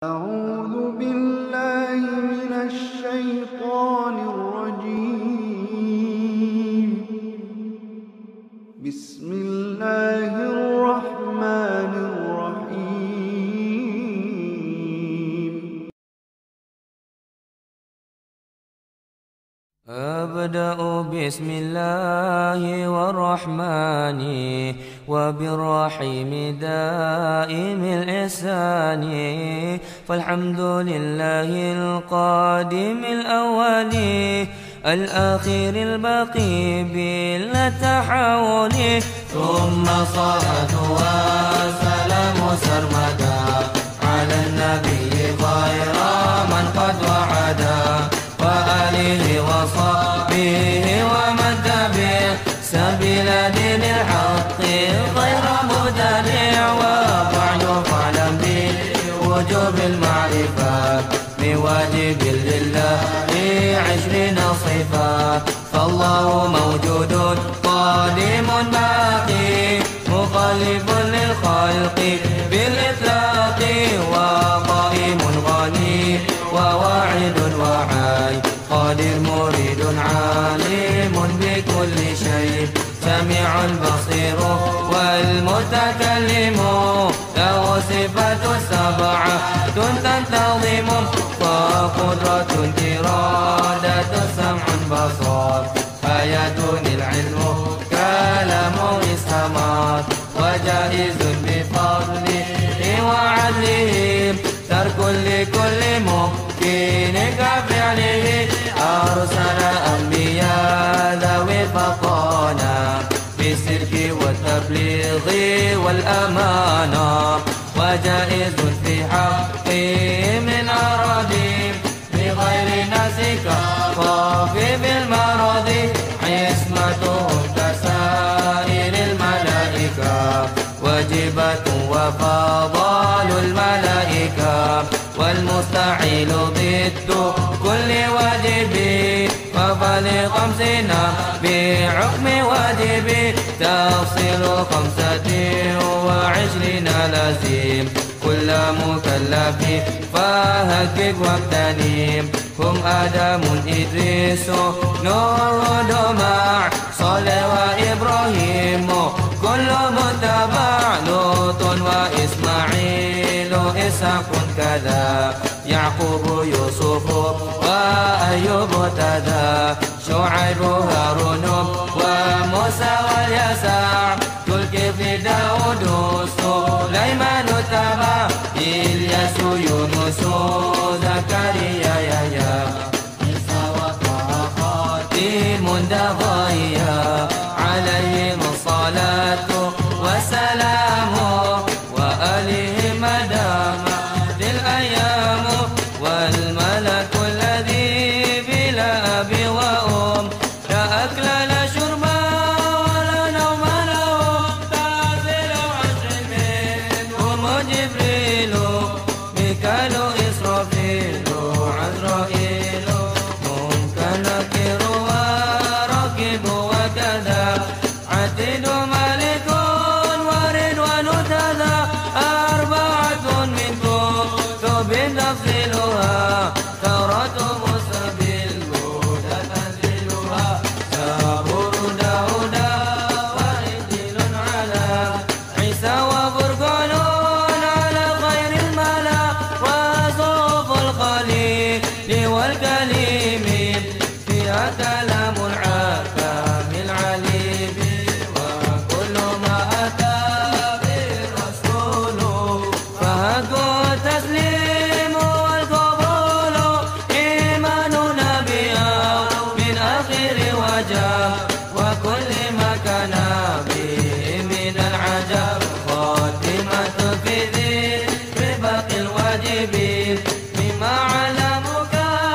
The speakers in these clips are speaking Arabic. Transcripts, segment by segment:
أعوذ بالله من الشيطان الرجيم. بسم الله الرحمن الرحيم. أبدأ بسم الله والرحمن وبالرحيم دائم الإحسان، فالحمد لله القادم الأول الآخر الباقي بلا تحول، ثم صلاة وسلام سرمدا على النبي خير من قد وعدا، وآله وصحبه ومن تبع سبيل دين الحق غير مبتدع. وبعد فاعلم بوجوب المعرفة بواجب لله 20 صفة، فالله موجود قادم باقي مخالف للخلق بالإطلاق، وقائم غني وواعد وحي قادر مريد عالم بكل شيء، سميع بصير والمتكلم له صفات سبعة تنتظم، وقدرة إرادة سمع بصر حياة العلم كلام استمر، وجائز بفضله وعدله ترك لكل ممكن كفعله، أرسل أنبياء ذوي فطانا بالصدق والتبليغ والأمانة، وجائز في حقهم من أراضيهم بغير ناس كخاف بالمرض، عصمتهم كسائر الملائكة واجبة وفضال الملائكة، والمستحيل ضد كل واجب، وفلخمسنا بحكم واجب تفصيل 25 لازم كل مكلف فهكك واغتنم، هم آدم إدريس نوح دمع صالح وإبراهيم كل متبع، لوط وإسماعيل إسحاق كذا، يعقوب يوسف وأيوب تذا، شعيب هارون وموسى واليسع، ذو الكفل داود سليمان تبع، إلياس يونس زكريا يحيى عيسى وطه خاتم دغيا، عليهم الصلاة والسلام وآلهم دامت الأيام، والملك الذي بلا أب وأم لا أكل لا شرب ولا نوم لهم، تعزل عشر منهم جبريل ميكال إسرافيل عزرائيل، ممكن نكر وراكب وكذا، عتيد ملك ورضوان تذا، 4 من كتب تفصيلها، توراة موسى بالهدى تنزيلها، زبور داود وإنجيل على عيسى وفرقان على خير الملا، وصوف الخليل والكليم فيها كلام الحكام العليم، وكل ما أتى به الرسول فهكو التسليم والقبول، إيماننا بها من آخر وجه، وكل ما كان به من العجب، خاتمة في ذكر باقي الواجبين مما علمك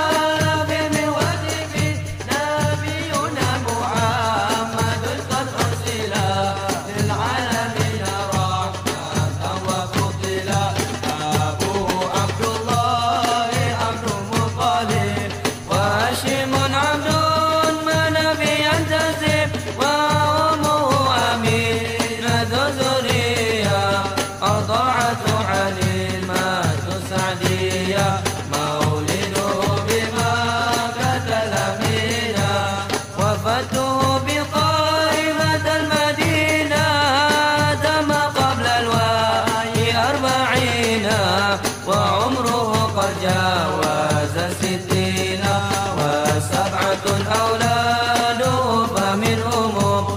من واجب، نبينا محمد قد أرسل للعالمين رحمة وفضلا، أبوه عبد الله عبد مطلب، وهاشم عبد مناف ينتسب، وأمه أمينة ذرية أرضعت عليمة سعدي. وعمره قد جاوز 60 و7 أولاده فمنهم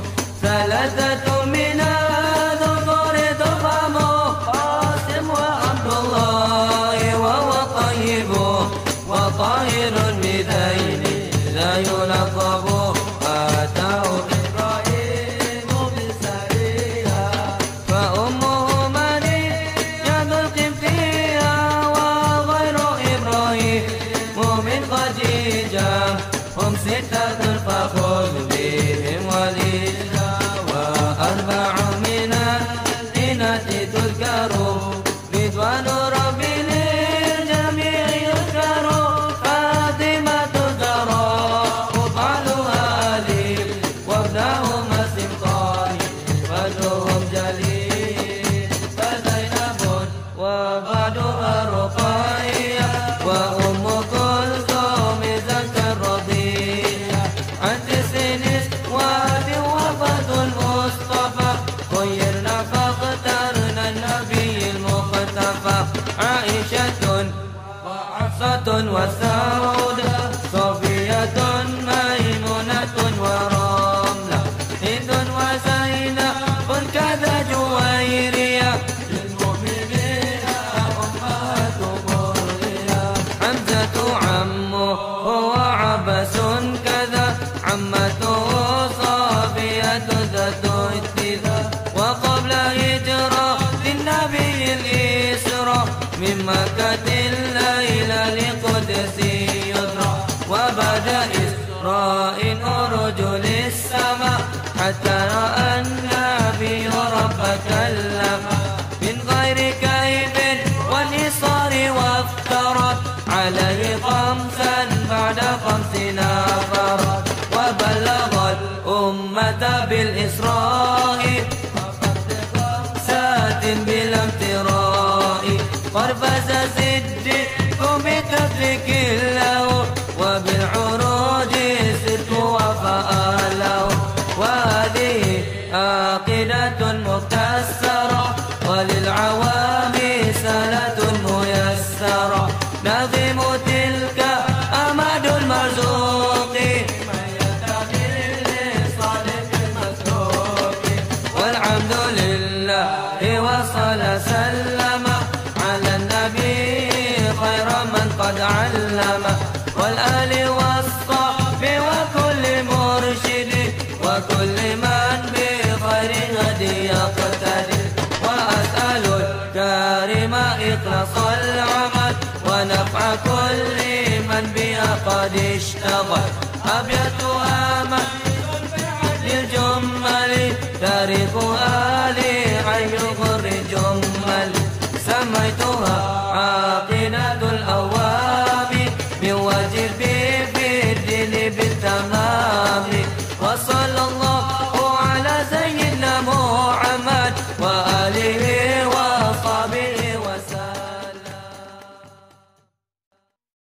3 من الذكور تفهم قاسم وعبد الله وهو طيب وطاهر بذين لا يلقب أتاه إبراهيم بالسرية فأمه مريم القبطية وغير إبراهيم من خديجة هم 6 فخذ بهم وليدا و4 من الإناث تذكر رضوان ربي للجميع يذكر فاطمة الزهراء وفعلها علي وابنهما سمطان فجرهم جليل فزينب وبعدها رقية وأم كلثوم ذاك الرضيع عن 9 نسوات وفاة المصطفى خيرنا فاخترنا النبي المختفى عائشة وحفصة وسودة صفية ميمونة ورملة هند وزينب كذا جويرية للمؤمنين أمهات مرضية حمزة عمه هو عبس كذا عمته صافية ذات اتذا وقبل هجرة النبي الإسراء من مكة الليلة لقدس يدرى وبعد إسراء أرج للسماء حتى رأى النبي رب كلم من غير كيف والإصرار وافترت عليه 5 بعد 5 نفرت وبلغ الأمة بالإسراء سات بلا امتراء قرفز صدق بتفريك له وبالعروج صدق وفاء له وهذه عقيدة مكسرة وللعوام سنة ميسرة نظم تلك أمد المرزوق والحمد لله وصل سلم على النبي خير من قد علم والآل والصحب وكل مرشد وكل من بخير هدي يقتدي وأسأل الكريم إخلاص العمل ونفع كل من بها قد اشتغل أبيت آمل للجمل تاريخ آلي عين غر جمل سميتها عاقلة الأواب من واجب في الدين بالتمام